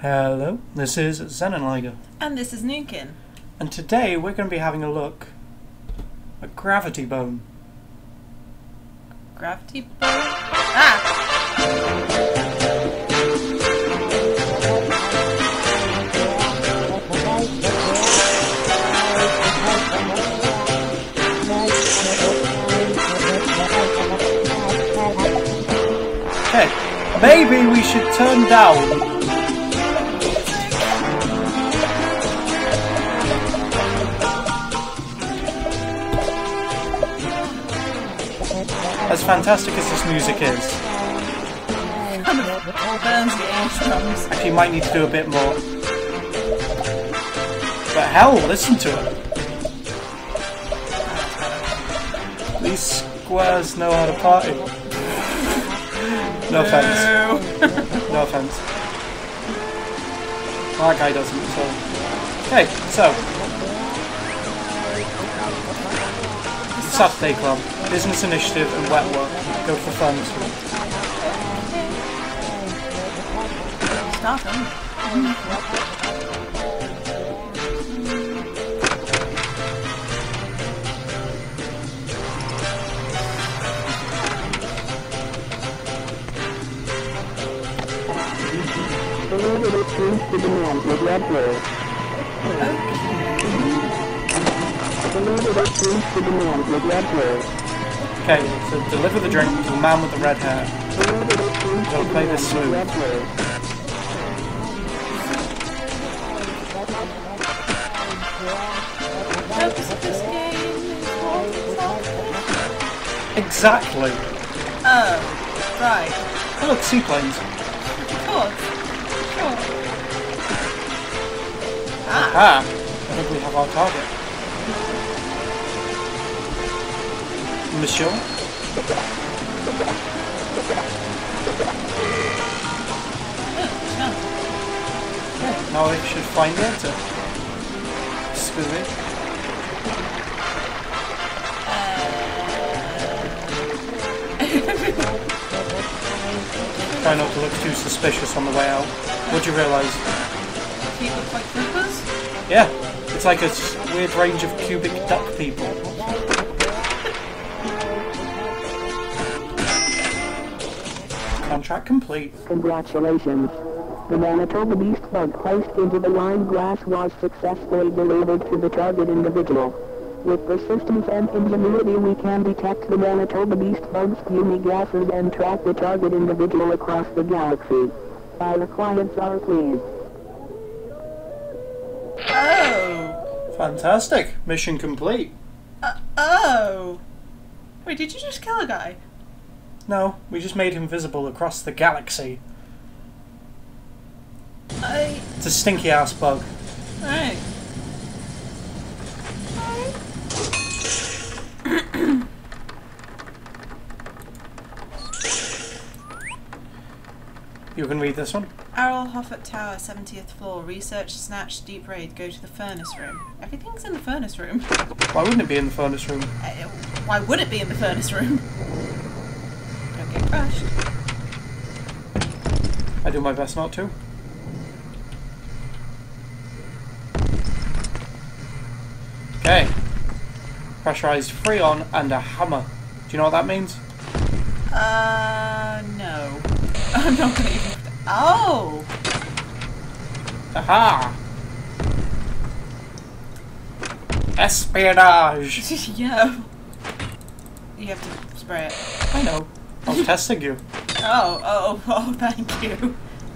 Hello, this is Xenonliger. And this is Nukin. And today we're going to be having a look at Gravity Bone. Gravity Bone? Ah! Okay, maybe we should turn down. As fantastic as this music is, Kind of burns the eardrums. actually you might need to do a bit more. But hell, listen to it. These squares know how to party. No offense. No offense. Well, that guy doesn't, so... Okay, so... Saturday Club, Business Initiative and Wet Work. Go for fun too. Start them. The demand with red blue. The demand with red blue. Okay, so deliver the drink to the man with the red hair. Gotta play this smooth. Purpose of this game is what? Exactly. Oh, right. Oh look, seaplanes. Of course. Sure. Ah, Ah, I think we have our target. Monsieur? Okay, now I should find the answer. Scooby. Try not to look too suspicious on the way out. What'd you realise? feet look like flippers. Yeah, it's like a weird range of cubic duck people. Contract complete. Congratulations. The Manitoba Beast bug placed into the lined glass was successfully delivered to the target individual. With persistence and ingenuity we can detect the Manitoba Beast bug's puny gases and track the target individual across the galaxy. Our clients are pleased. Oh. Fantastic. Mission complete. Oh. Wait, did you just kill a guy? No, we just made him visible across the galaxy. It's a stinky ass bug. Alright. You can read this one. Errol Hoffert Tower, 70th floor. Research, snatch, deep raid. Go to the furnace room. Everything's in the furnace room. Why wouldn't it be in the furnace room? Why would it be in the furnace room? Don't get crushed. I do my best not to. Okay. Pressurized Freon and a hammer. Do you know what that means? No. I'm not gonna even... Oh! Aha! Espionage! Yeah. You have to spray it. I know. I was testing you. Oh, thank you.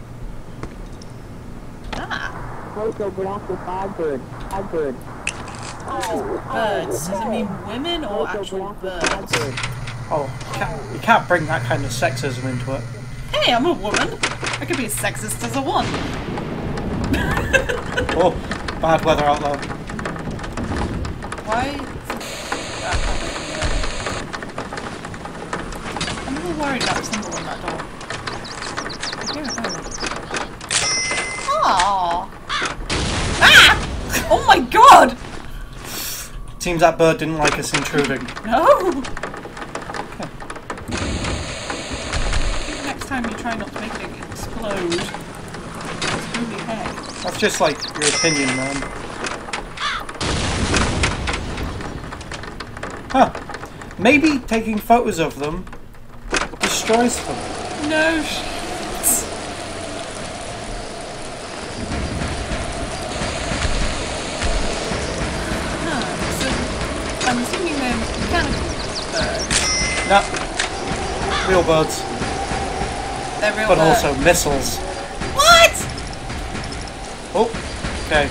Ah. Photographic Oddbird. Oddbird. Birds. Does it mean women or actual birds? Oh, you can't bring that kind of sexism into it. Hey, I'm a woman. I could be as sexist as I want. Oh, bad weather out there. Why? I'm a little worried about the symbol on that door. Here it goes. Aww. Ah! Oh my god! Seems that bird didn't like us intruding. No! Next time you try not to make it explode. It's really That's just like your opinion, man. Huh. Maybe taking photos of them destroys them. No shit. So I'm assuming they're mechanical birds. No. Real birds. They're real But birds. also missiles. What? Oh, okay.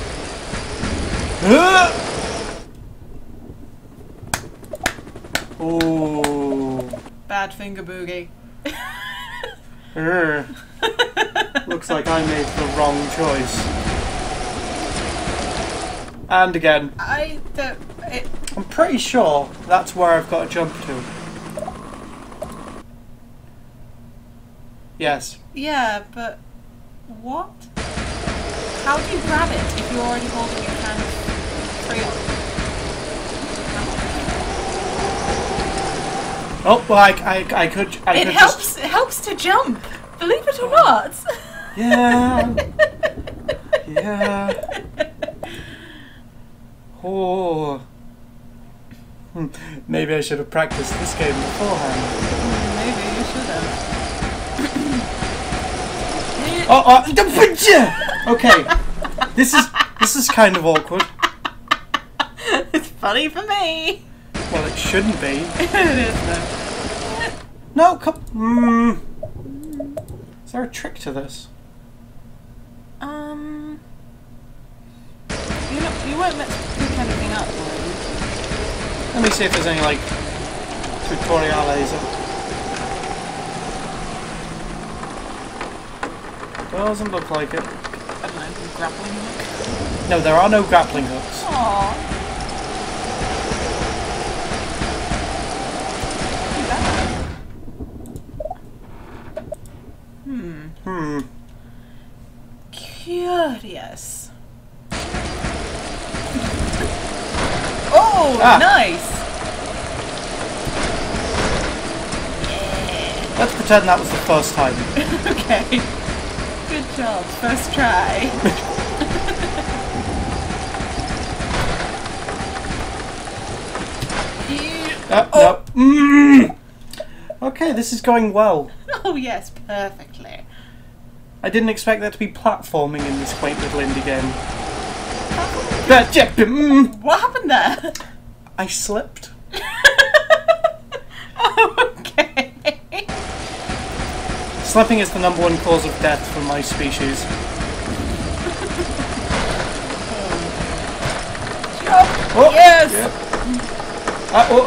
Ooh. Bad finger boogie. Looks like I made the wrong choice. And again. I don't. I'm pretty sure that's where I've got to jump to. Yes. Yeah, but what? How do you grab it if you're already holding it kind of free? Oh, well, I could. It helps. It helps to jump. Believe it or not. Yeah. Yeah. Oh. Maybe I should have practiced this game beforehand. Maybe you should have. Okay. This is kind of awkward. It's funny for me. Well, it shouldn't be. It is though. No, come. Is there a trick to this? You won't let pick anything up, will you? Let me see if there's any like tutorials. Doesn't look like it. I don't know, grappling hook. No, there are no grappling hooks. Aww. Curious. Oh, nice! Let's pretend that was the first time. Okay. Good job. First try. No. Okay, this is going well. Oh yes, perfectly. I didn't expect there to be platforming in this quaint little indie game. What happened there? I slipped. Oh, okay. Slipping is the #1 cause of death for my species. Oh, yes! Yep. Oh.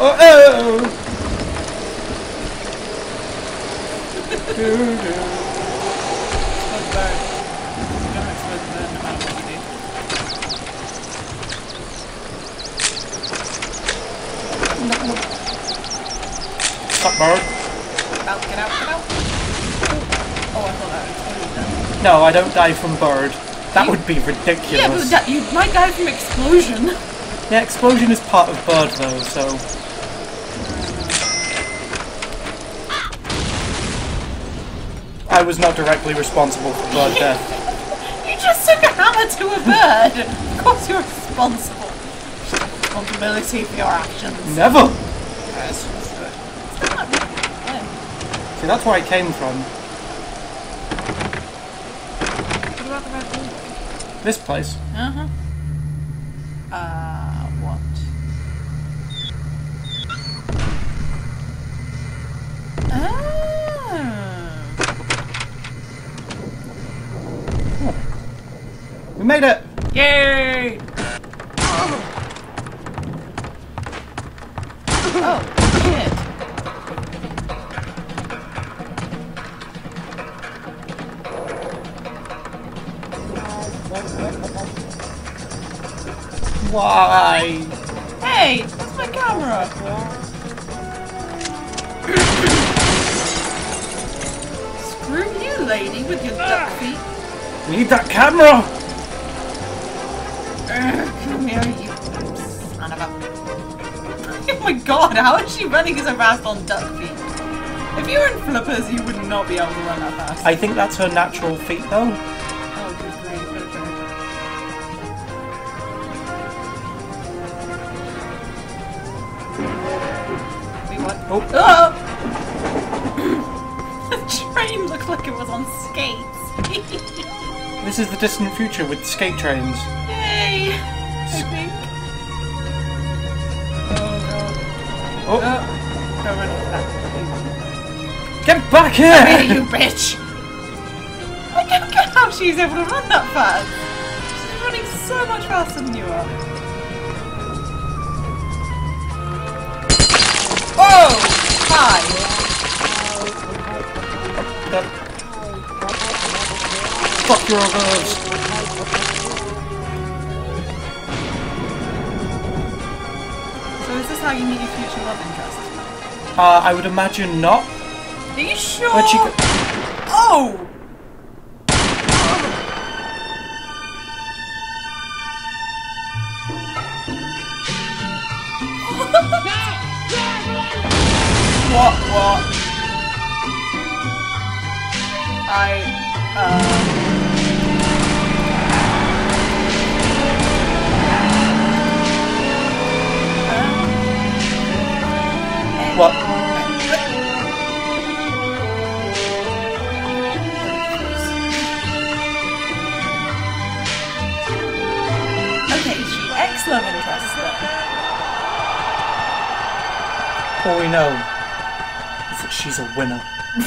Stop, bird. Get out. Oh, I thought that was No, I don't die from bird. That would be ridiculous. Yeah, but you might die from explosion. Yeah, explosion is part of bird though, so... I was not directly responsible for bird death. You just took a hammer to a bird. Of course you're responsible. Responsibility for your actions. Never! Yes. See, that's where I came from. What about the red hallway? This place. Uh-huh. What? Oh. We made it! Yay! Oh, shit. Why? Hey, that's my camera. Screw you, lady, with your duck feet. Need that camera! Come here, you son of a... Oh my god, how is she running so fast on duck feet? If you were in flippers, you would not be able to run that fast. I think that's her natural feet though. Oh, good grief, okay. What? Oh. Oh! The train looked like it was on skates. This is the distant future with skate trains. Yay! I think. Oh. Go run into that. Get back Come here! here, you bitch! I don't get how she's able to run that fast. She's running so much faster than you are. Oh! Hi! Yep. Fuck your girls. So is this how you meet your future love interest? I would imagine not. Are you sure? But she Oh! What? What? Okay, she ex-love interest then. All we know is that she's a winner.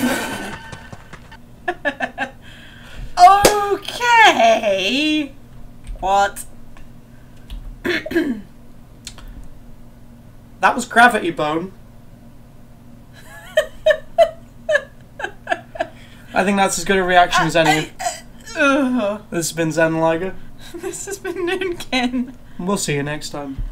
Okay. What? That was Gravity Bone. I think that's as good a reaction as any. This has been Zen Liger. This has been Noonkin. We'll see you next time.